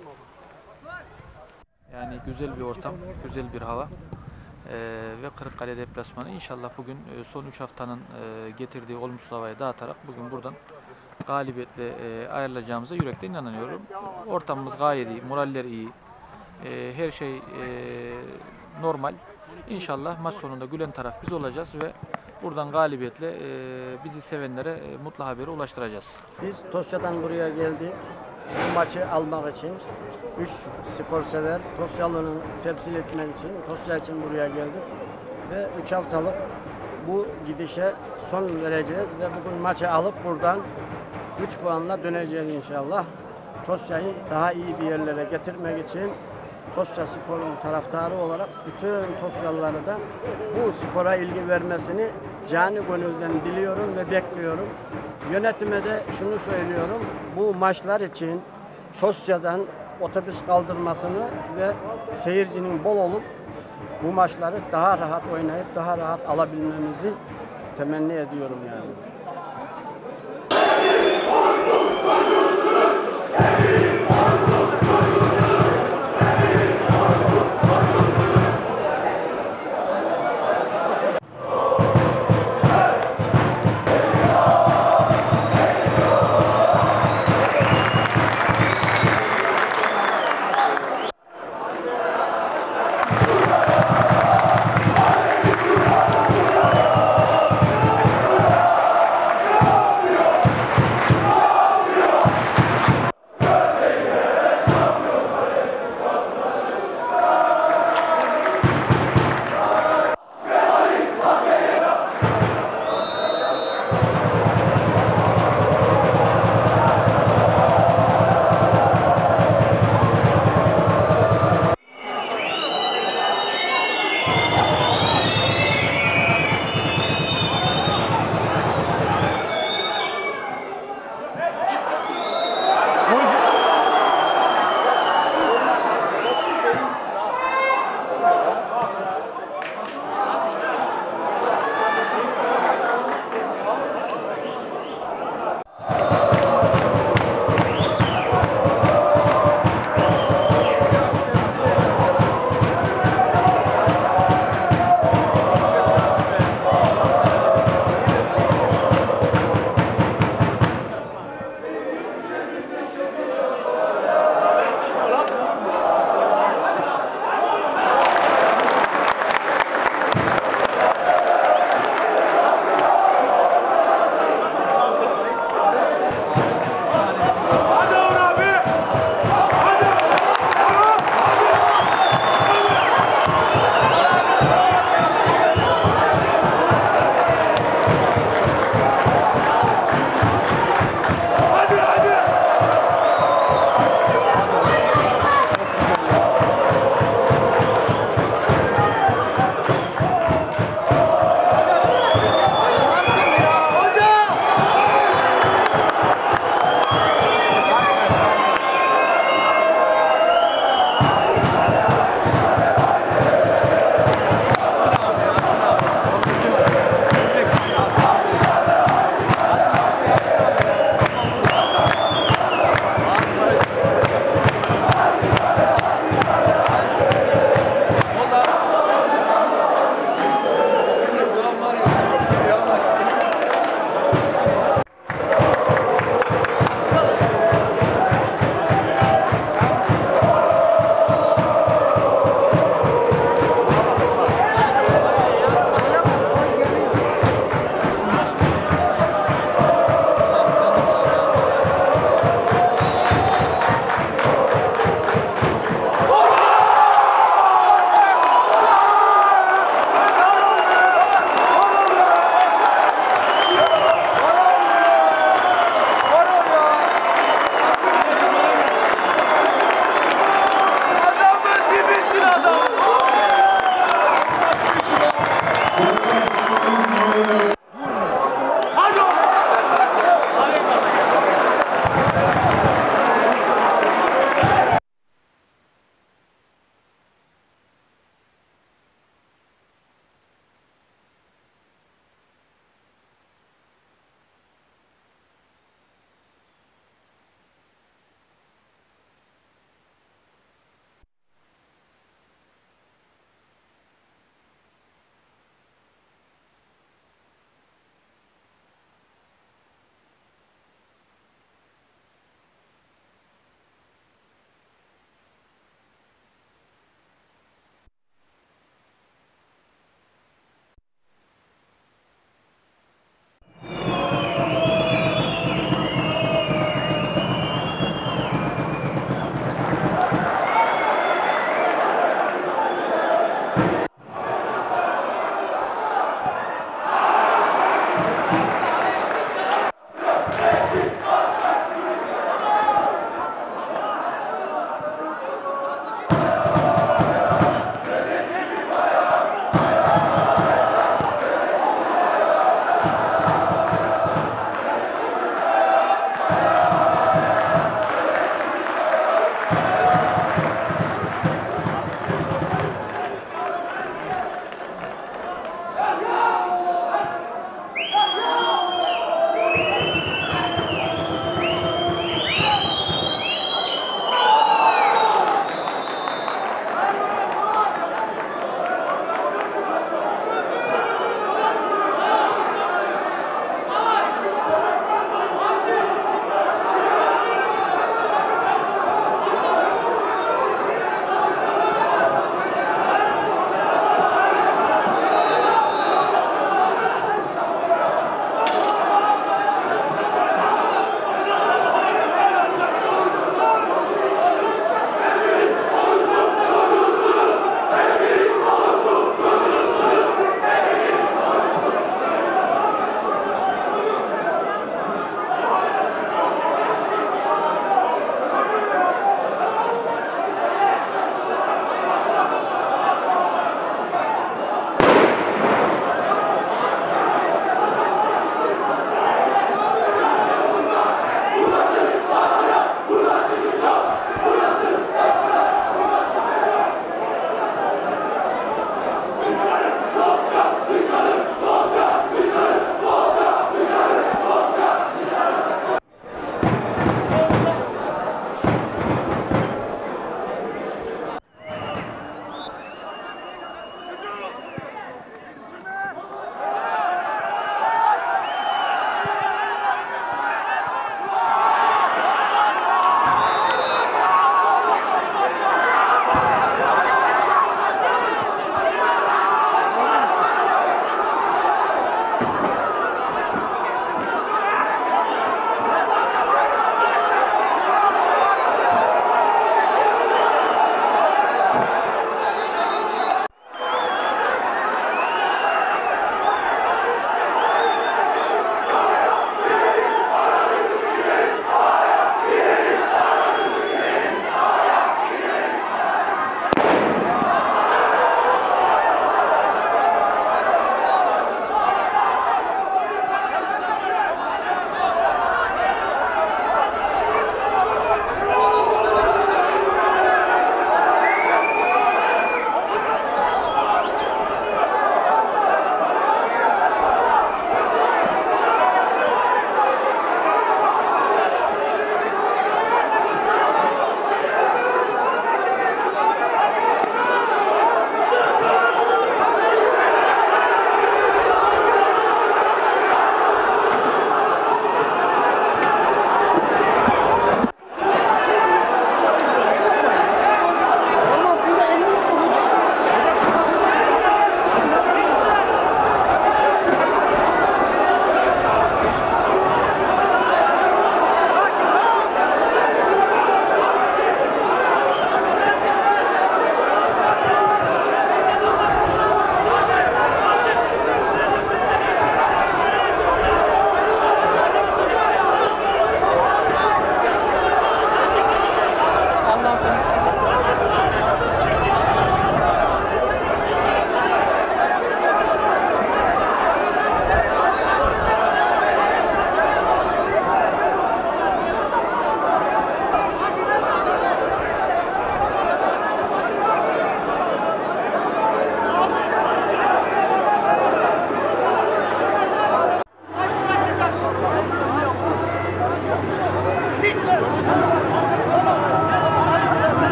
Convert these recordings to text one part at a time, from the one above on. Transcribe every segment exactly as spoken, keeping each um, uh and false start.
Yani güzel bir ortam, güzel bir hava. Ee, ve Kırıkkale deplasmanı inşallah bugün e, son üç haftanın e, getirdiği olumsuz havayı dağıtarak bugün buradan galibiyetle e, ayrılacağımıza yürekten inanıyorum. Ortamımız gayet iyi, moraller iyi, e, her şey e, normal. İnşallah maç sonunda gülen taraf biz olacağız ve buradan galibiyetle e, bizi sevenlere e, mutlu haberi ulaştıracağız. Biz Tosya'dan buraya geldik. Bu maçı almak için. Üç spor sever Tosyalı'nın temsil etmek için, Tosya için buraya geldik. Ve üç haftalık bu gidişe son vereceğiz ve bugün maçı alıp buradan üç puanla döneceğiz inşallah. Tosya'yı daha iyi bir yerlere getirmek için Tosya Spor'un taraftarı olarak bütün Tosyalıları da bu spora ilgi vermesini cani gönülden diliyorum ve bekliyorum. Yönetime de şunu söylüyorum, bu maçlar için Tosya'dan otobüs kaldırmasını ve seyircinin bol olup bu maçları daha rahat oynayıp daha rahat alabilmemizi temenni ediyorum yani.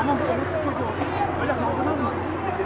Tamam orası çocuğu olsun. Öyle kaldırır mı?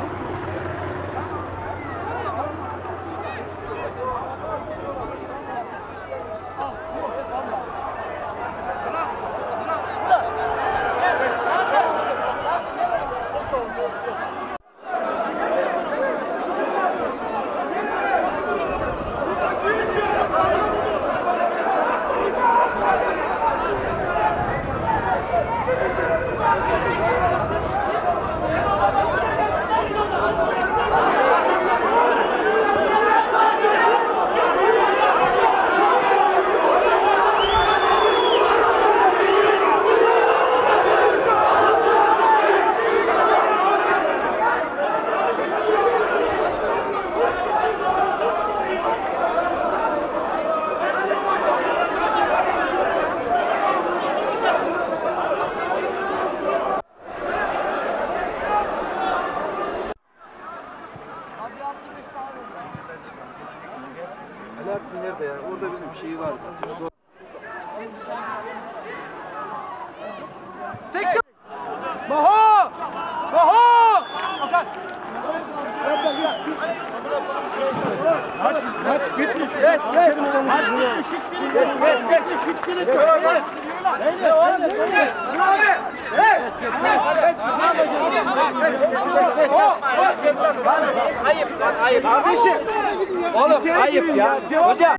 Alaaddin nerede ya? Orada bizim şeyi vardı. Maho! Maho! Kaç gitmiş. Geç geç. Geç geç geç. Geç geç. Öyle oğlum. Abi. Hey. Ayıp lan ayıp. Kardeşim. Oğlum ayıp ya. Hocam.